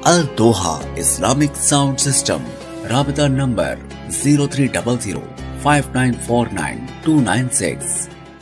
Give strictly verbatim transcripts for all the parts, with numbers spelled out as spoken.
Al Doha Islamic Sound System. Rabita number zero three zero zero five nine four nine two nine six.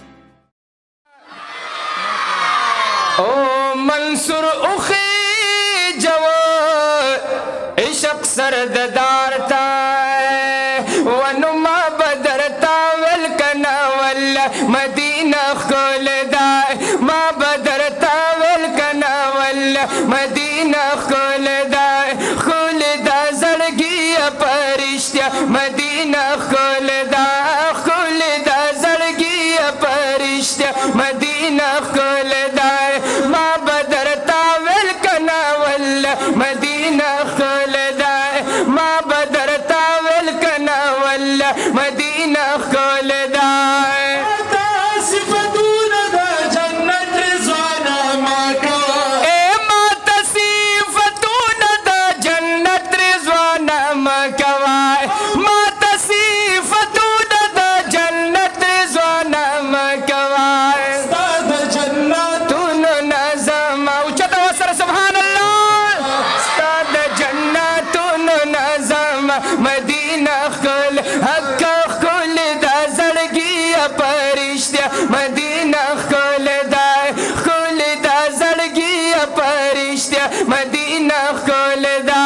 Oh Mansur ukhi jawa ishq sardar ta wa numa badar tawal kana walla madina khulda ma badar tawal kana walla madina khulda khulda zargi parishta madina khulda khulda zargi parishta madina khulda ma badar tawal kana walla madina khulda ma badar tawal kana walla madina khulda مدینہ خل حق خل دا زڑگی پرشتہ مدینہ خل دا خل دا زڑگی پرشتہ مدینہ خل دا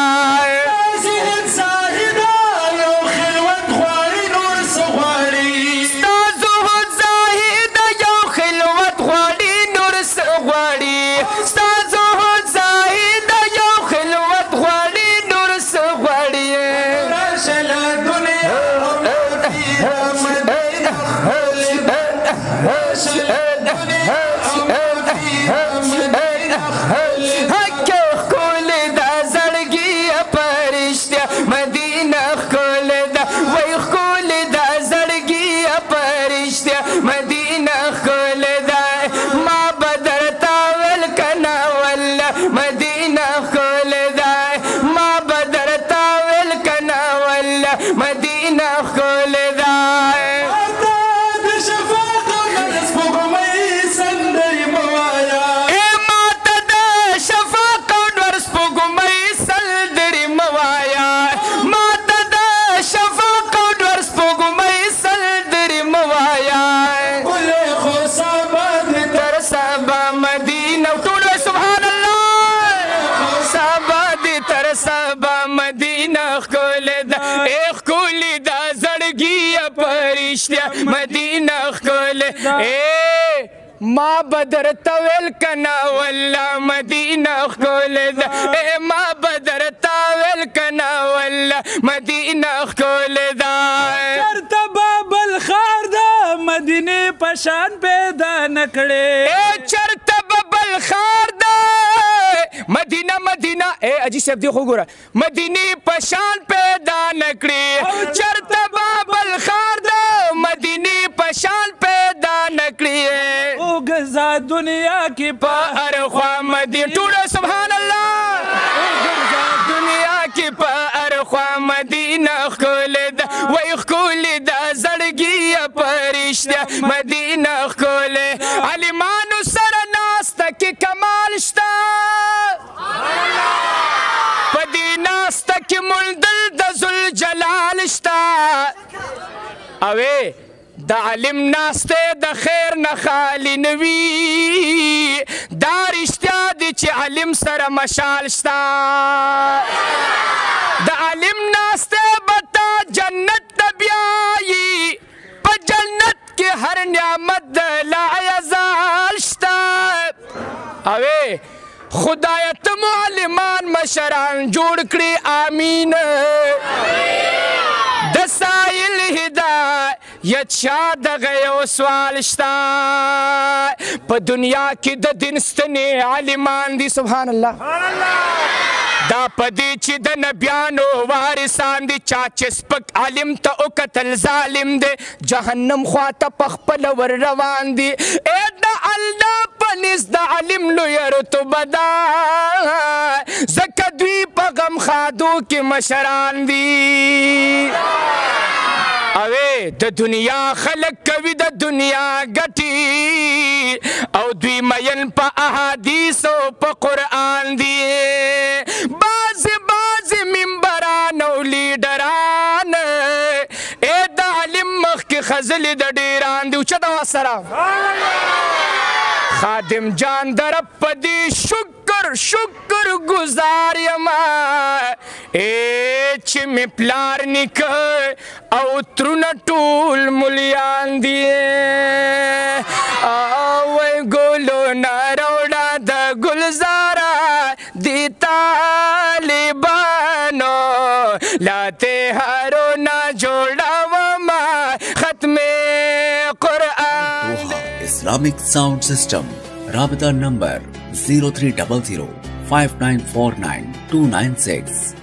مدینہ خل اے ما بدر طویل کنا واللہ مدینہ خل اے ما بدر طویل کنا واللہ مدینہ خل دا چرتا بابل خار دا مدینه پشان پیدا نکڑے اے چرتا بابل خار دا مدینہ مدینہ اے اجی صاحب دیکھو گورا مدینی پشان پیدا نکڑے چرتا بابل خار دا مدینی پشان پیدا نکڑی ہے او گزا دنیا کی پا ارخوا مدینہ ٹوڑا سبحان اللہ او گزا دنیا کی پا ارخوا مدینہ خولد وی خولد زڑگی پرشتہ مدینہ خولد علیمانو سر ناستا کی کمال شتا پدی ناستا کی ملدل دا ذل جلال شتا اوے دا علم ناستے دا خیر نخالی نوی دا رشتہ دی چی علم سر مشال شتا دا علم ناستے بتا جنت تبیائی پا جنت کی ہر نعمت لا یزال شتا اوے خدایت معلمان مشران جوڑ کری آمین دسائل ہدایت شاد غیو سوال شتا پا دنیا کی دا دنستنی عالمان دی سبحان اللہ دا پا دی چی دا نبیانو وارسان دی چاچس پک علم تا اکتل ظالم دے جہنم خواتا پخپل ور روان دی اے دا اللہ پنیس دا علم لو یرتو بدا زکدوی پا غم خادو کی مشران دی اوے دا دنیا خلق کوی دا دنیا گٹی او دوی مین پا احادیث و پا قرآن دی باز خزلی د ډیران دی اوچته سره خادم جان در پدی شکر شکر گزار یما ای چې می پلار نیک او ترونه ټول ملیان دی او ګلو ناروډا د گلزارا دی طالبانو لاته هارو نا جوړا وما ختم قرآن Islamic Sound System. Rabita number zero three zero zero five nine four nine two nine six.